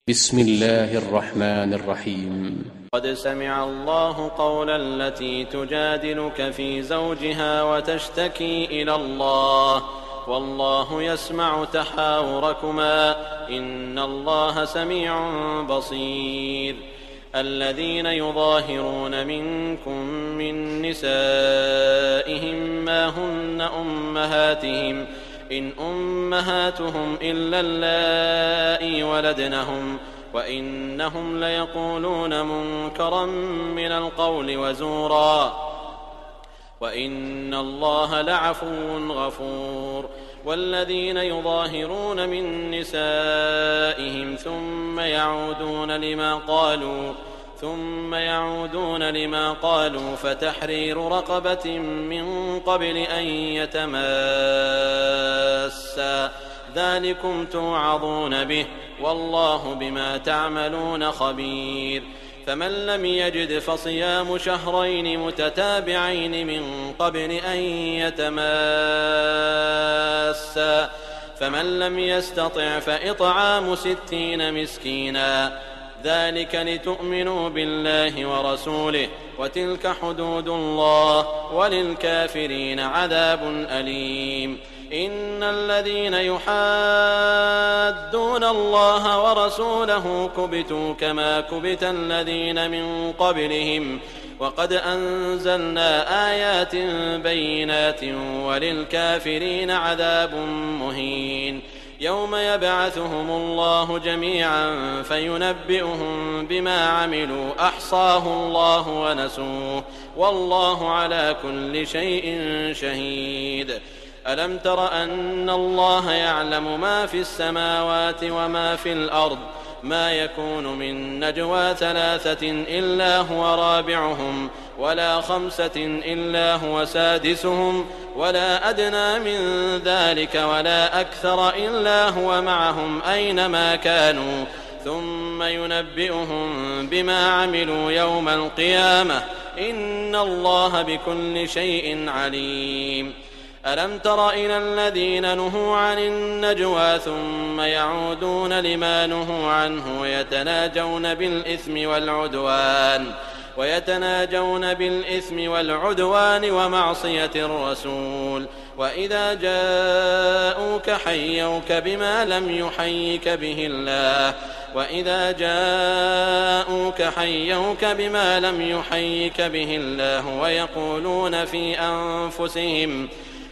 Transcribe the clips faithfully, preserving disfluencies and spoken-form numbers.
بسم الله الرحمن الرحيم. قد سمع الله قول التي تجادلك في زوجها وتشتكي إلى الله والله يسمع تحاوركما إن الله سميع بصير. الذين يظاهرون منكم من نسائهم ما هن أمهاتهم إن أمهاتهم إلا اللائي ولدنهم وإنهم ليقولون منكرا من القول وزورا وإن الله لعفو غفور. والذين يظاهرون من نسائهم ثم يعودون لما قالوا ثم يعودون لما قالوا فتحرير رقبة من قبل أن يتماسا ذلكم توعظون به والله بما تعملون خبير. فمن لم يجد فصيام شهرين متتابعين من قبل أن يتماسا فمن لم يستطع فإطعام ستين مسكينا ذلك لتؤمنوا بالله ورسوله وتلك حدود الله وللكافرين عذاب أليم. إن الذين يحادون الله ورسوله كبتوا كما كبت الذين من قبلهم وقد أنزلنا آيات بينات وللكافرين عذاب مهين. يوم يبعثهم الله جميعا فينبئهم بما عملوا أحصاه الله ونسوه والله على كل شيء شهيد. ألم تر أن الله يعلم ما في السماوات وما في الأرض ما يكون من نجوى ثلاثة إلا هو رابعهم ولا خمسة إلا هو سادسهم ولا أدنى من ذلك ولا أكثر إلا هو معهم أينما كانوا ثم ينبئهم بما عملوا يوم القيامة إن الله بكل شيء عليم. ألم تر إلى الذين نهوا عن النجوى ثم يعودون لما نهوا عنه ويتناجون بالإثم والعدوان ويتناجون بالإثم والعدوان ومعصية الرسول وإذا جاءوك حيوك بما لم يحيك به الله وإذا جاءوك حيوك بما لم يحيك به الله ويقولون في أنفسهم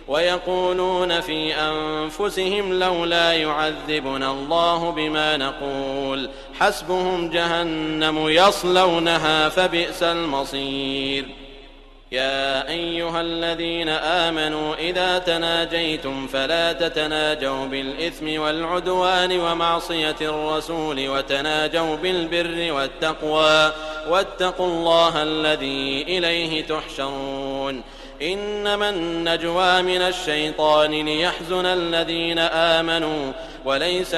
ويقولون في أنفسهم لولا يعذبنا الله بما نقول حسبهم جهنم يصلونها فبئس المصير. يا أيها الذين آمنوا إذا تناجيتم فلا تتناجوا بالإثم والعدوان ومعصية الرسول وتناجوا بالبر والتقوى واتقوا الله الذي إليه تحشرون. إنما النجوى من الشيطان ليحزن الذين آمنوا وليس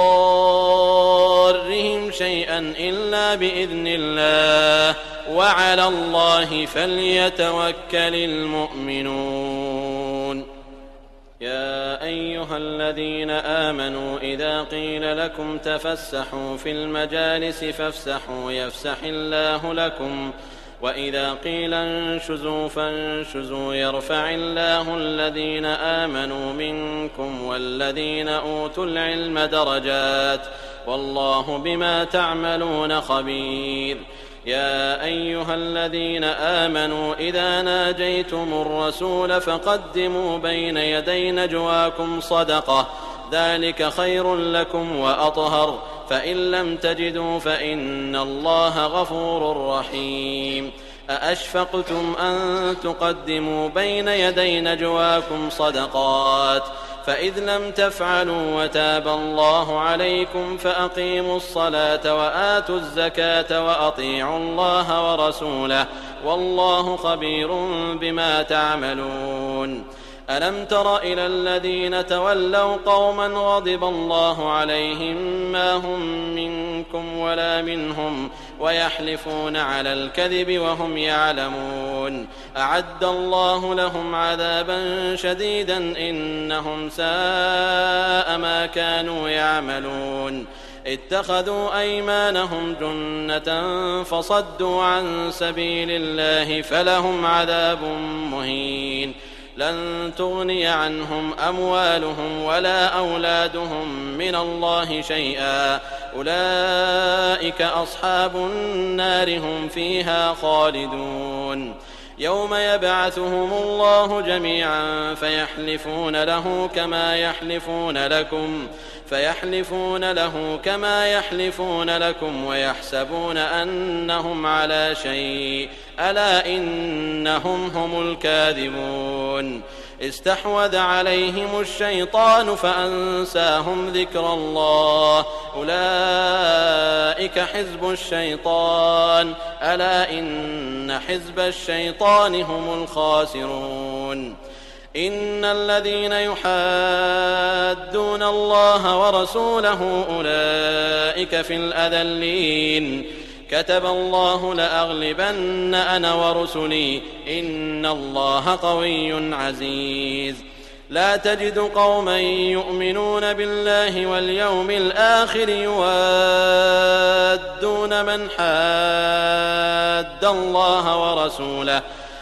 بضارهم شيئا إلا بإذن الله وعلى الله فليتوكل المؤمنون. يا أيها الذين آمنوا إذا قيل لكم تفسحوا في المجالس فافسحوا يفسح الله لكم وإذا قيل انشزوا فانشزوا يرفع الله الذين آمنوا منكم والذين أوتوا العلم درجات والله بما تعملون خبير. يا أيها الذين آمنوا إذا ناجيتم الرسول فقدموا بين يدي نجواكم صدقة ذلك خير لكم وأطهر فإن لم تجدوا فإن الله غفور رحيم. أأشفقتم أن تقدموا بين يدي نجواكم صدقات فإذ لم تفعلوا وتاب الله عليكم فأقيموا الصلاة وآتوا الزكاة وأطيعوا الله ورسوله والله خبير بما تعملون. ألم تر إلى الذين تولوا قوما غضب الله عليهم ما هم منكم ولا منهم ويحلفون على الكذب وهم يعلمون أعد الله لهم عذابا شديدا إنهم ساء ما كانوا يعملون. اتخذوا أيمانهم جنة فصدوا عن سبيل الله فلهم عذاب مهين. لن تغني عنهم أموالهم ولا أولادهم من الله شيئا، أولئك أصحاب النار هم فيها خالدون. يوم يبعثهم الله جميعا فيحلفون له كما يحلفون لكم فيحلفون له كما يحلفون لكم ويحسبون أنهم على شيء، ألا إنهم هم الكاذبون. استحوذ عليهم الشيطان فأنساهم ذكر الله، أولئك حزب الشيطان، ألا إن حزب الشيطان هم الخاسرون. إن الذين يحادون الله ورسوله أولئك في الأذلين. كتب الله لأغلبن أنا ورسلي إن الله قوي عزيز. لا تجد قوما يؤمنون بالله واليوم الآخر يوادون من حاد الله ورسوله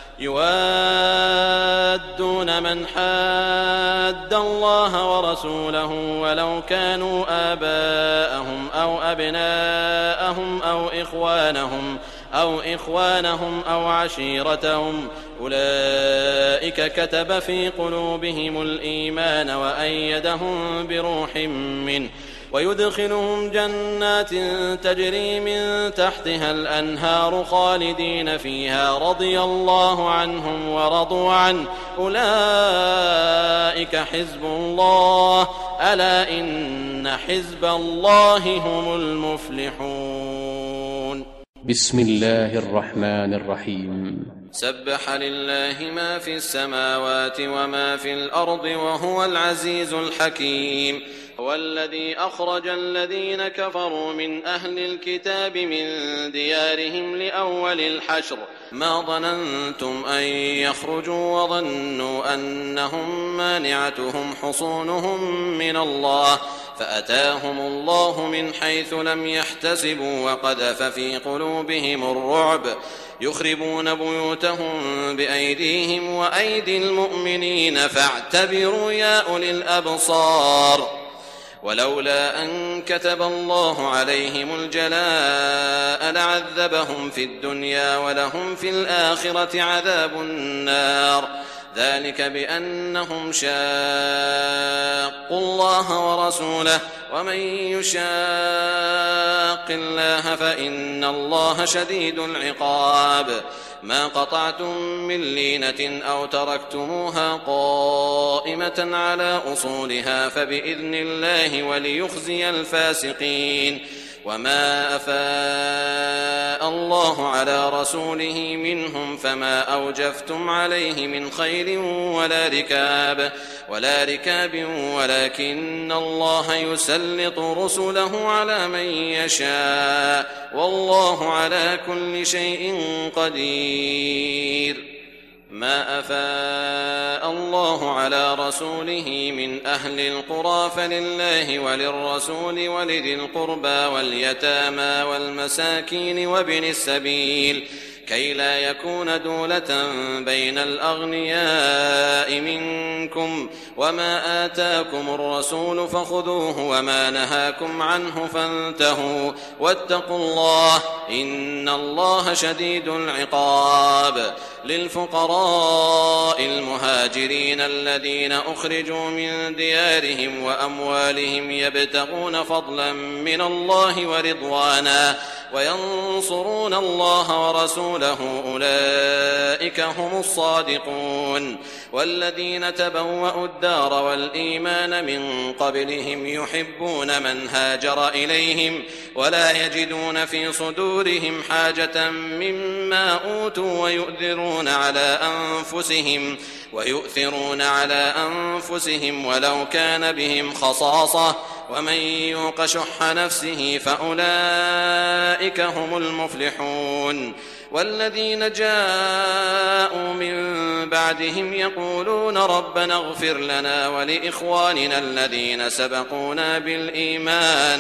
يوادون من حاد الله ورسوله ولو كانوا آباءهم أو أبناءهم أو إخوانهم أو إخوانهم أو عشيرتهم، أولئك كتب في قلوبهم الإيمان وأيدهم بروح منه ويدخلهم جنات تجري من تحتها الأنهار خالدين فيها رضي الله عنهم ورضوا عنه، أولئك حزب الله، ألا إن حزب الله هم المفلحون. بسم الله الرحمن الرحيم. سبح لله ما في السماوات وما في الأرض وهو العزيز الحكيم. هو الذي أخرج الذين كفروا من أهل الكتاب من ديارهم لأول الحشر ما ظننتم أن يخرجوا وظنوا أنهم مانعتهم حصونهم من الله فأتاهم الله من حيث لم يحتسبوا وقذف في قلوبهم الرعب يخربون بيوتهم بأيديهم وأيدي المؤمنين فاعتبروا يا أولي الأبصار. ولولا أن كتب الله عليهم الجلاء لعذبهم في الدنيا ولهم في الآخرة عذاب النار، ذلك بأنهم شاقوا الله ورسوله ومن يشاق الله فإن الله شديد العقاب. ما قطعتم من لينة أو تركتموها قائمة على أصولها فبإذن الله وليخزي الفاسقين. وما أفاء الله على رسوله منهم فما أوجفتم عليه من خيل ولا ركاب ولا ركاب ولكن الله يسلط رسله على من يشاء والله على كل شيء قدير. ما أفاء الله على رسوله من أهل القرى فلله وللرسول ولذي القربى واليتامى والمساكين وابن السبيل كي لا يكون دولة بين الأغنياء منكم. وما آتاكم الرسول فخذوه وما نهاكم عنه فانتهوا واتقوا الله إن الله شديد العقاب. للفقراء المهاجرين الذين أخرجوا من ديارهم وأموالهم يبتغون فضلا من الله ورضوانا وينصرون الله ورسوله أولئك هم الصادقون. والذين تبوأوا الدار والإيمان من قبلهم يحبون من هاجر إليهم ولا يجدون في صدورهم حاجة مما أوتوا ويؤثرون على أنفسهم ويؤثرون على أنفسهم ولو كان بهم خصاصة ومن يوق شح نفسه فأولئك هم المفلحون. والذين جاءوا من بعدهم يقولون ربنا اغفر لنا ولإخواننا الذين سبقونا بالإيمان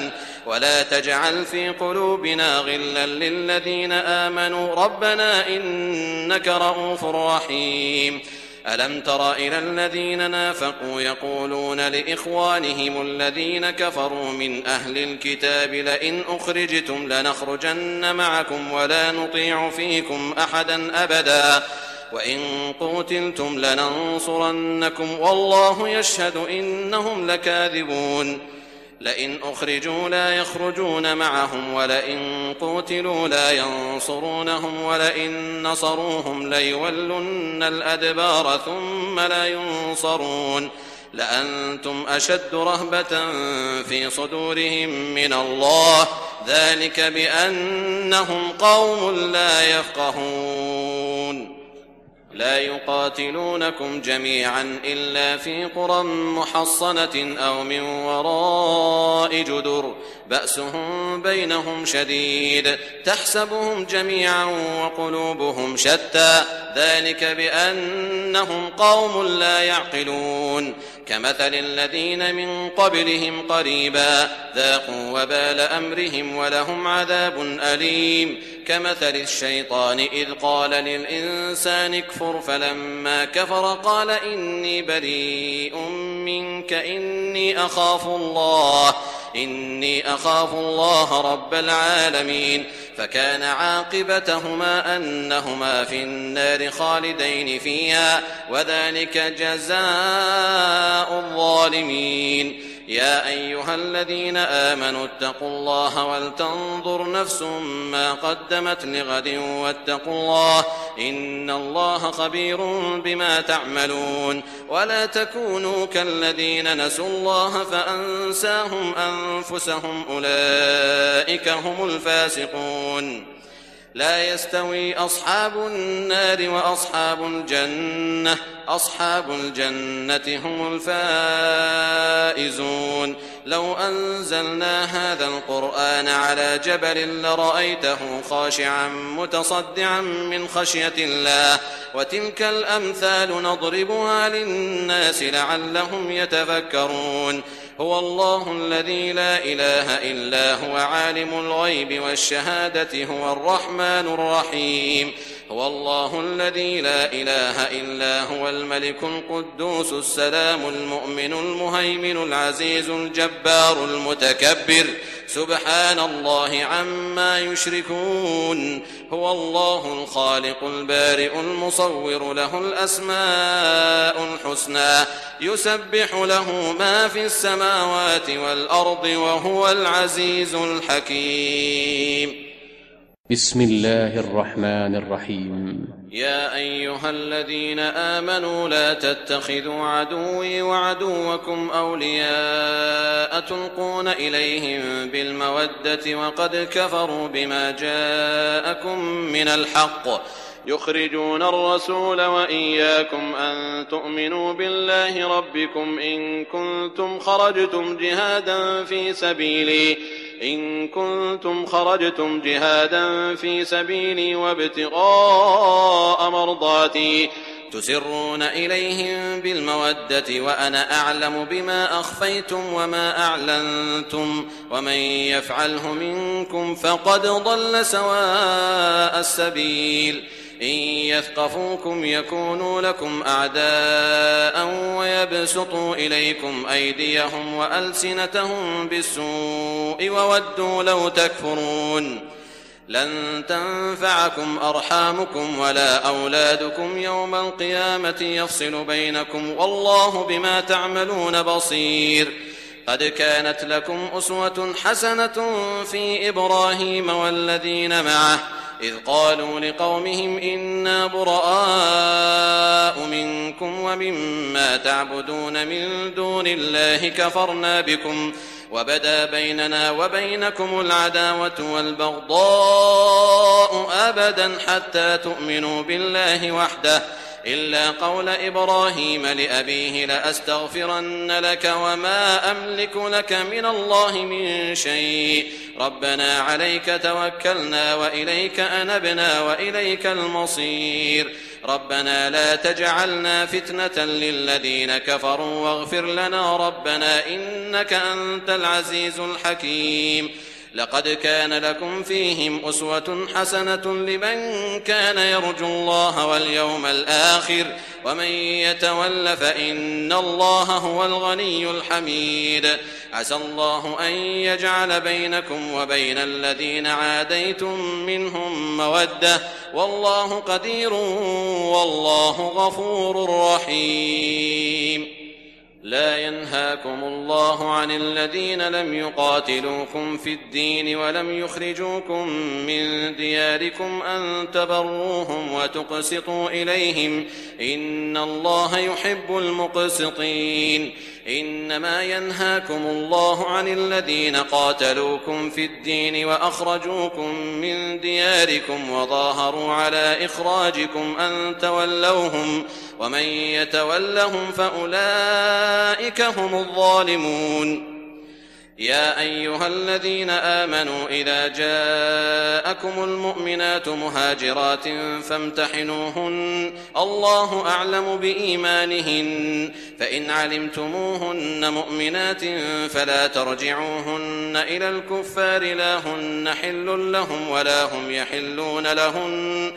ولا تجعل في قلوبنا غلا للذين آمنوا ربنا إنك رؤوف رحيم. ألم تر إلى الذين نافقوا يقولون لإخوانهم الذين كفروا من أهل الكتاب لئن أخرجتم لنخرجن معكم ولا نطيع فيكم أحدا أبدا وإن قتلتم لننصرنكم والله يشهد إنهم لكاذبون. لئن أخرجوا لا يخرجون معهم ولئن قتلوا لا ينصرونهم ولئن نصروهم ليولن الأدبار ثم لا ينصرون لأنتم أشد رهبة في صدورهم من الله ذلك بأنهم قوم لا يفقهون. لا يقاتلونكم جميعا إلا في قرى محصنة أو من وراء جدر بأسهم بينهم شديد تحسبهم جميعا وقلوبهم شتى ذلك بأنهم قوم لا يعقلون. كمثل الذين من قبلهم قريبا ذاقوا وبال أمرهم ولهم عذاب أليم. كمثل الشيطان إذ قال للإنسان اكفر فلما كفر قال إني بريء منك إني أخاف الله إني أخاف الله رب العالمين. فكان عاقبتهما أنهما في النار خالدين فيها وذلك جزاء الظالمين. يا أيها الذين آمنوا اتقوا الله ولتنظر نفس ما قدمت لغد واتقوا الله إن الله خبير بما تعملون. ولا تكونوا كالذين نسوا الله فأنساهم أنفسهم أولئك هم الفاسقون. لا يستوي أصحاب النار وأصحاب الجنة أصحاب الجنة هم الفائزون. لو أنزلنا هذا القرآن على جبل لرأيته خاشعا متصدعا من خشية الله وتلك الأمثال نضربها للناس لعلهم يتفكرون. هو الله الذي لا إله إلا هو عالم الغيب والشهادة هو الرحمن الرحيم. هو الله الذي لا إله إلا هو الملك القدوس السلام المؤمن المهيمن العزيز الجبار المتكبر سبحان الله عما يشركون. هو الله الخالق البارئ المصور له الأسماء الحسنى يسبح له ما في السماوات والأرض وهو العزيز الحكيم. بسم الله الرحمن الرحيم. يا أيها الذين آمنوا لا تتخذوا عدوي وعدوكم أولياء تلقون إليهم بالمودة وقد كفروا بما جاءكم من الحق يخرجون الرسول وإياكم أن تؤمنوا بالله ربكم إن كنتم خرجتم جهادا في سبيلي إن كنتم خرجتم جهادا في سبيلي وابتغاء مرضاتي تسرون إليهم بالمودة وأنا أعلم بما أخفيتم وما أعلنتم ومن يفعله منكم فقد ضل سواء السبيل. إن يثقفوكم يكونوا لكم أعداء ويبسطوا إليكم أيديهم وألسنتهم بالسوء وودوا لو تكفرون. لن تنفعكم أرحامكم ولا أولادكم يوم القيامة يفصل بينكم والله بما تعملون بصير. قد كانت لكم أسوة حسنة في إبراهيم والذين معه إذ قالوا لقومهم إنا براء منكم ومما تعبدون من دون الله كفرنا بكم وبدا بيننا وبينكم العداوة والبغضاء أبدا حتى تؤمنوا بالله وحده إلا قول إبراهيم لأبيه لأستغفرن لك وما أملك لك من الله من شيء ربنا عليك توكلنا وإليك أنبنا وإليك المصير. ربنا لا تجعلنا فتنة للذين كفروا واغفر لنا ربنا إنك أنت العزيز الحكيم لقد كان لكم فيهم أسوة حسنة لمن كان يرجو الله واليوم الآخر ومن يتول فإن الله هو الغني الحميد عسى الله أن يجعل بينكم وبين الذين عاديتم منهم مودة والله قدير والله غفور رحيم لا ينهاكم الله عن الذين لم يقاتلوكم في الدين ولم يخرجوكم من دياركم أن تبروهم وتقسطوا إليهم إن الله يحب المقسطين إنما ينهاكم الله عن الذين قاتلوكم في الدين وأخرجوكم من دياركم وظاهروا على إخراجكم أن تولوهم ومن يتولهم فأولئك هم الظالمون يا أيها الذين آمنوا إذا جاءكم المؤمنات مهاجرات فامتحنوهن الله أعلم بإيمانهن فإن علمتموهن مؤمنات فلا ترجعوهن إلى الكفار لا هن حل لهم ولا هم يحلون لهن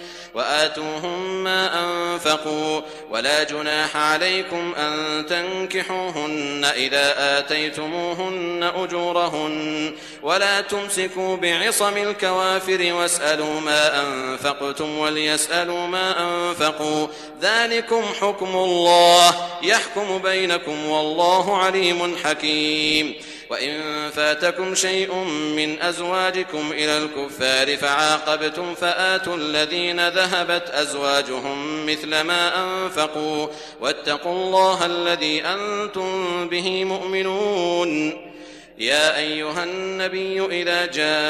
وآتوهم ما أنفقوا ولا جناح عليكم أن تنكحوهن إذا آتيتموهن أجورهن ولا تمسكوا بعصم الكوافر واسألوا ما أنفقتم وليسألوا ما أنفقوا ذلكم حكم الله يحكم بينكم والله عليم حكيم وإن فاتكم شيء من أزواجكم إلى الكفار فعاقبتم فآتوا الذين ذهبت أزواجهم مثل ما أنفقوا واتقوا الله الذي أنتم به مؤمنون يا أيها النبي إذا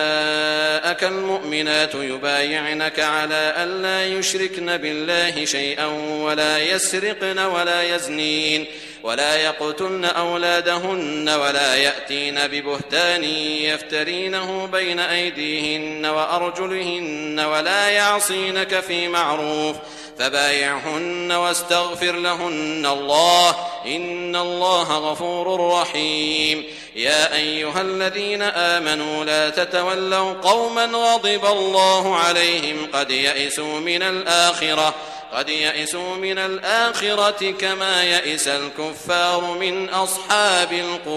جاءك المؤمنات يبايعنك على أن لا يشركن بالله شيئا ولا يسرقن ولا يزنين ولا يقتلن أولادهن ولا يأتين ببهتان يفترينه بين أيديهن وأرجلهن ولا يعصينك في معروف فبايعهن واستغفر لهن الله إن الله غفور رحيم يا أيها الذين آمنوا لا تتولوا قوما غضب الله عليهم قد يئسوا من الآخرة قد يئسوا من الآخرة كما يئس الكفار من أصحاب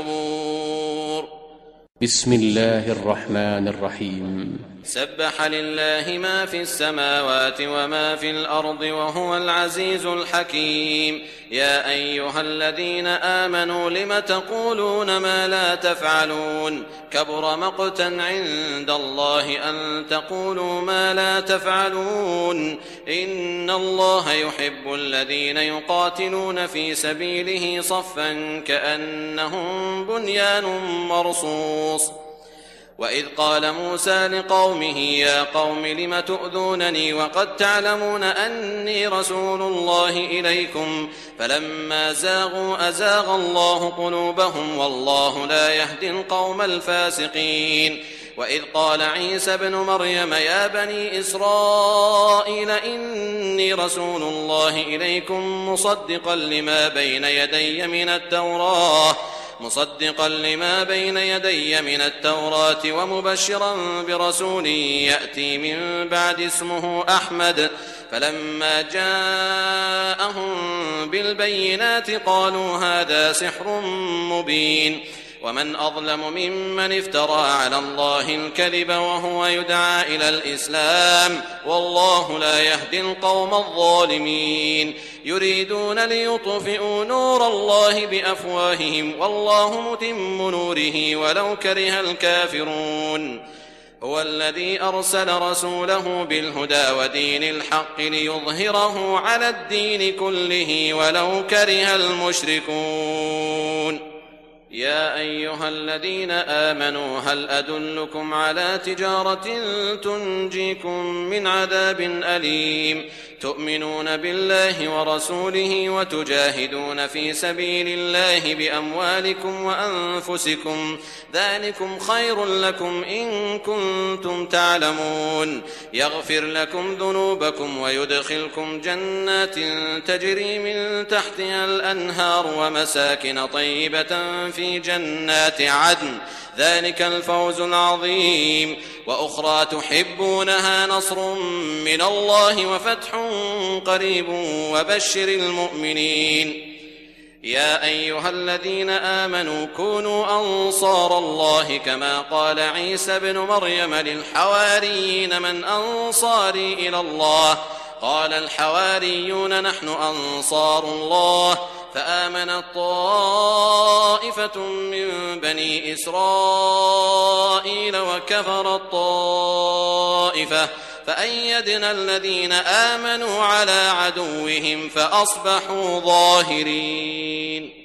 القبور بسم الله الرحمن الرحيم سبح لله ما في السماوات وما في الأرض وهو العزيز الحكيم يا أيها الذين آمنوا لم تقولون ما لا تفعلون كبر مقتا عند الله أن تقولوا ما لا تفعلون إن الله يحب الذين يقاتلون في سبيله صفا كأنهم بنيان مرصوص وإذ قال موسى لقومه يا قوم لم تؤذونني وقد تعلمون أني رسول الله إليكم فلما زاغوا أزاغ الله قلوبهم والله لا يهدي القوم الفاسقين وإذ قال عيسى ابن مريم يا بني إسرائيل إني رسول الله إليكم مصدقا لما بين يدي من التوراة مصدقا لما بين يدي من التوراة ومبشرا برسول يأتي من بعد اسمه أحمد فلما جاءهم بالبينات قالوا هذا سحر مبين ومن أظلم ممن افترى على الله الكذب وهو يدعى إلى الإسلام والله لا يهدي القوم الظالمين يريدون ليطفئوا نور الله بأفواههم والله متم نوره ولو كره الكافرون هو الذي أرسل رسوله بالهدى ودين الحق ليظهره على الدين كله ولو كره المشركون يا أيها الذين آمنوا هل أدلكم على تجارة تنجيكم من عذاب أليم تؤمنون بالله ورسوله وتجاهدون في سبيل الله بأموالكم وأنفسكم ذلكم خير لكم إن كنتم تعلمون يغفر لكم ذنوبكم ويدخلكم جنات تجري من تحتها الأنهار ومساكن طيبة في جنات عدن ذلك الفوز العظيم وأخرى تحبونها نصر من الله وفتح قريب وبشر المؤمنين يا أيها الذين آمنوا كونوا أنصار الله كما قال عيسى بن مريم للحواريين من أنصاري إلى الله قال الحواريون نحن أنصار الله فآمنت طائفة من بني إسرائيل وكفرت طائفة فأيدنا الذين آمنوا على عدوهم فأصبحوا ظاهرين.